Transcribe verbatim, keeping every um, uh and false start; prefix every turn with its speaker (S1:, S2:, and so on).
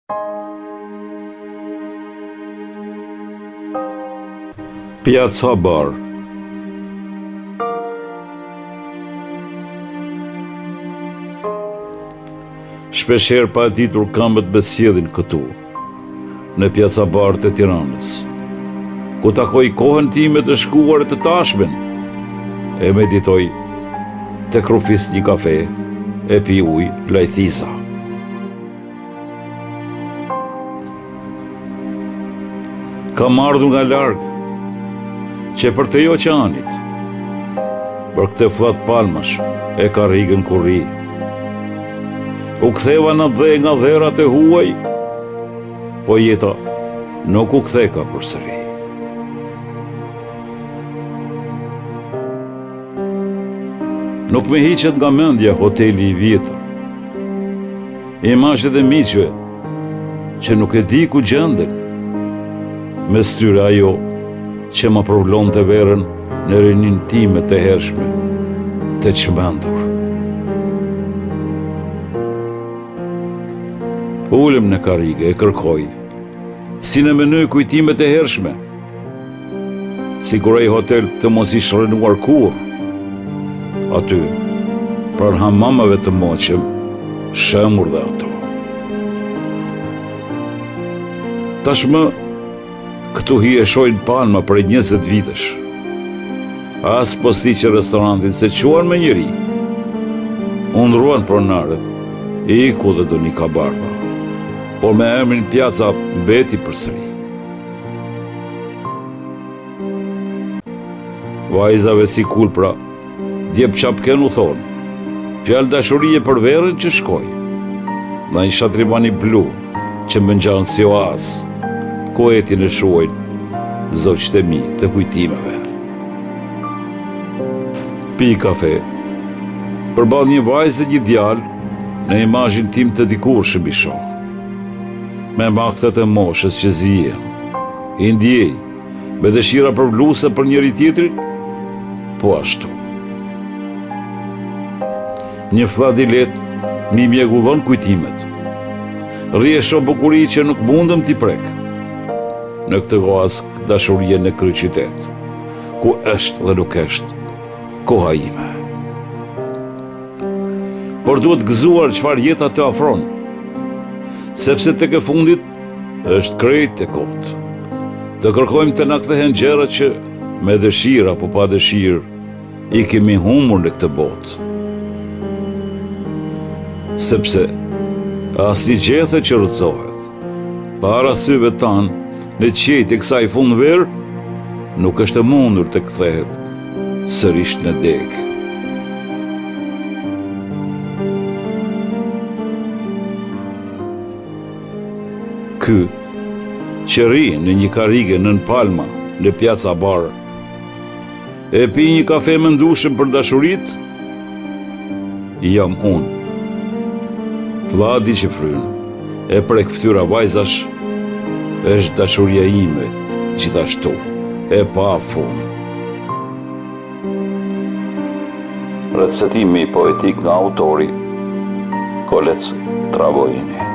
S1: Piazza Bar. Shpesher pa ditur këmbët besjedhin këtu, në Piazza Bar të Tiranës, ku takoj kohën time të shkuar të tashmen, e meditoj të krufis një kafe, e pi ujë lajthisa. Kam ardhur nga larg, që për te oqeanit, për këte flat palmash e karrigën ku rri. U ktheva në dhe nga dherat e huaj, po jeta nuk u ktheka përsëri. Nuk me hiqet nga mendja hoteli i vjetër, imazhet e miqve që nuk e di ku gjenden, me styre ajo që më përvlon të verën në rinin time të hershme, të çmendur. Ulem në karrige e kërkoj, si në menoj kujtimet e hershme, si kur ai hotel të mos i shrenuar kur, aty, pranë hamamave të moqem, shemur dhe ato. Tashmë, këtu hi e shojnë palma për njëzet vitesh. As posti që restorantin se quan me njëri. Undruan pronarët, i ku dhe do një kabarba, por me emrin Piazza beti përsëri. Vajzave si kulpra, djep qapken u thonë, fjallë dashurie për verën që shkoj, na i shatrimani blu që më ngjanë si oas, ku etin e shuajnë zoqët e mi të kujtimeve. Pi kafe, përball një vajzë e një djalë në imazhin tim të dikurshëm i shoh, me makthat e moshës që zihen, i ndjej, me dëshira për bluse për njëri tjetrin, po ashtu. Një fllad i lehtë mi mjegullon kujtimet. Rri e shoh bukuri që nuk mundëm t'i prek. Në këtë goas dashurie në kryqytet, ku është dhe nuk është koha ime. Por duhet gëzuar çfarë jeta të afron, sepse tek e fundit është krejt e kot. Të kërkojmë të na kthehen gjërat që me dëshirë apo pa dëshirë i kemi humbur në këtë botë. Sepse asnjë gjë që qërcohet para syve tanë në qejtë e kësaj fundverë, nuk është e mundur të kthehet sërish në degë. Ky, që rri në një karrige nën palma në Piazza Bar, e pi një kafe me ndushëm për dashurit, jam unë. Vladi që frynë, e prek fytyra vajzash, është dashuria ime, gjithashtu, e pa fund. Recitimi poetik nga autori, Kolec Travojini.